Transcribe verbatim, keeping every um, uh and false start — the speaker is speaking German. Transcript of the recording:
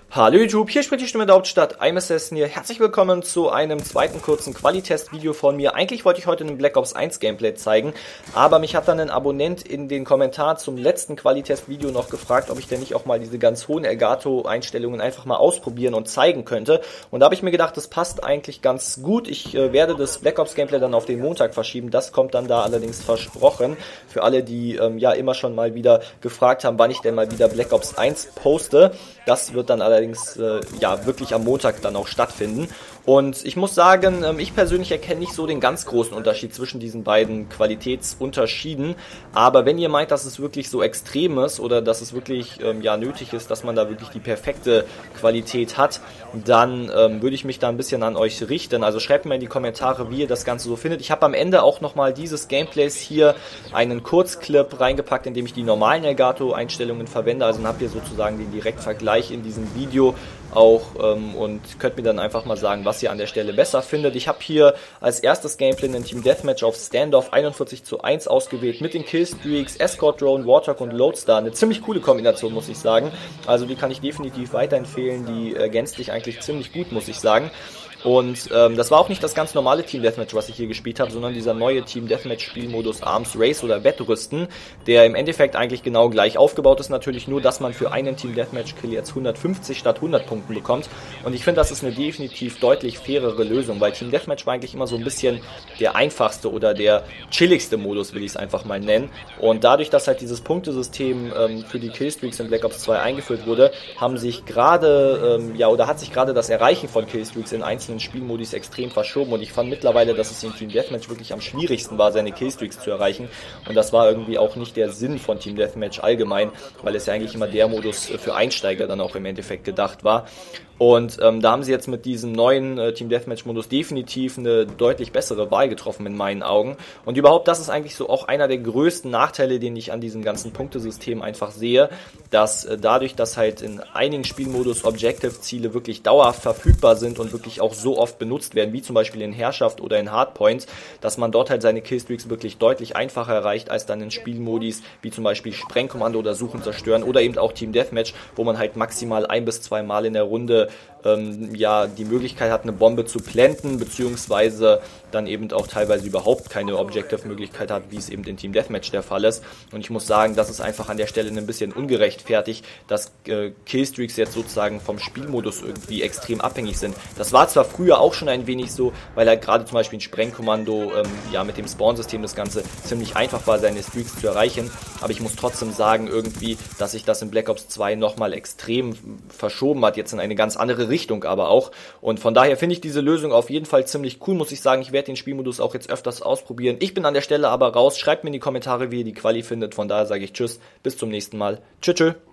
Hallo YouTube, hier spricht die Stimme der Hauptstadt, I'mAssassin hier. Herzlich willkommen zu einem zweiten kurzen Qualitest-Video von mir. Eigentlich wollte ich heute ein Black Ops eins Gameplay zeigen, aber mich hat dann ein Abonnent in den Kommentaren zum letzten Qualitest-Video noch gefragt, ob ich denn nicht auch mal diese ganz hohen Elgato-Einstellungen einfach mal ausprobieren und zeigen könnte. Und da habe ich mir gedacht, das passt eigentlich ganz gut. Ich äh, werde das Black Ops Gameplay dann auf den Montag verschieben. Das kommt dann da allerdings versprochen. Für alle, die ähm, ja immer schon mal wieder gefragt haben, wann ich denn mal wieder Black Ops eins poste. Das wird dann allerdings allerdings äh, ja wirklich am Montag dann auch stattfinden. Und ich muss sagen, ähm, ich persönlich erkenne nicht so den ganz großen Unterschied zwischen diesen beiden Qualitätsunterschieden. Aber wenn ihr meint, dass es wirklich so extrem ist oder dass es wirklich ähm, ja nötig ist, dass man da wirklich die perfekte Qualität hat, dann ähm, würde ich mich da ein bisschen an euch richten. Also schreibt mir in die Kommentare, wie ihr das Ganze so findet. Ich habe am Ende auch nochmal dieses Gameplays hier einen Kurzclip reingepackt, in dem ich die normalen Elgato-Einstellungen verwende. Also dann habt ihr sozusagen den Direktvergleich in diesem Video auch ähm, und könnt mir dann einfach mal sagen, was ihr an der Stelle besser findet. Ich habe hier als erstes Gameplay ein Team Deathmatch auf Standoff einundvierzig zu eins ausgewählt mit den Killstreaks, Escort Drone, Warthog und Loadstar. Eine ziemlich coole Kombination, muss ich sagen. Also die kann ich definitiv weiterempfehlen. Die ergänzt sich eigentlich ziemlich gut, muss ich sagen. Und ähm, das war auch nicht das ganz normale Team Deathmatch, was ich hier gespielt habe, sondern dieser neue Team Deathmatch Spielmodus Arms Race oder Wettrüsten, der im Endeffekt eigentlich genau gleich aufgebaut ist, natürlich nur, dass man für einen Team Deathmatch Kill jetzt hundertfünfzig statt hundert Punkten bekommt. Und ich finde, das ist eine definitiv deutlich fairere Lösung, weil Team Deathmatch war eigentlich immer so ein bisschen der einfachste oder der chilligste Modus, will ich es einfach mal nennen. Und dadurch, dass halt dieses Punktesystem ähm, für die Killstreaks in Black Ops zwei eingeführt wurde, haben sich gerade, ähm, ja, oder hat sich gerade das Erreichen von Killstreaks in einzelnen Spielmodis extrem verschoben und ich fand mittlerweile, dass es in Team Deathmatch wirklich am schwierigsten war, seine Killstreaks zu erreichen und das war irgendwie auch nicht der Sinn von Team Deathmatch allgemein, weil es ja eigentlich immer der Modus für Einsteiger dann auch im Endeffekt gedacht war. Und ähm, da haben sie jetzt mit diesem neuen äh, Team Deathmatch Modus definitiv eine deutlich bessere Wahl getroffen in meinen Augen. Und überhaupt, das ist eigentlich so auch einer der größten Nachteile, den ich an diesem ganzen Punktesystem einfach sehe, dass äh, dadurch, dass halt in einigen Spielmodus Objective-Ziele wirklich dauerhaft verfügbar sind und wirklich auch so oft benutzt werden, wie zum Beispiel in Herrschaft oder in Hardpoints, dass man dort halt seine Killstreaks wirklich deutlich einfacher erreicht, als dann in Spielmodis wie zum Beispiel Sprengkommando oder Suchen zerstören oder eben auch Team Deathmatch, wo man halt maximal ein bis zwei Mal in der Runde Ähm, ja, die Möglichkeit hat, eine Bombe zu planten, beziehungsweise dann eben auch teilweise überhaupt keine Objective-Möglichkeit hat, wie es eben in Team Deathmatch der Fall ist. Und ich muss sagen, das ist einfach an der Stelle ein bisschen ungerechtfertigt, dass äh, Killstreaks jetzt sozusagen vom Spielmodus irgendwie extrem abhängig sind. Das war zwar früher auch schon ein wenig so, weil halt gerade zum Beispiel ein Sprengkommando ähm, ja mit dem Spawn-System das Ganze ziemlich einfach war, seine Streaks zu erreichen, aber ich muss trotzdem sagen irgendwie, dass sich das in Black Ops zwei nochmal extrem verschoben hat, jetzt in eine ganz andere Richtung aber auch. Und von daher finde ich diese Lösung auf jeden Fall ziemlich cool, muss ich sagen. Ich werde den Spielmodus auch jetzt öfters ausprobieren. Ich bin an der Stelle aber raus. Schreibt mir in die Kommentare, wie ihr die Quali findet. Von daher sage ich Tschüss, bis zum nächsten Mal. Tschüss, tschüss.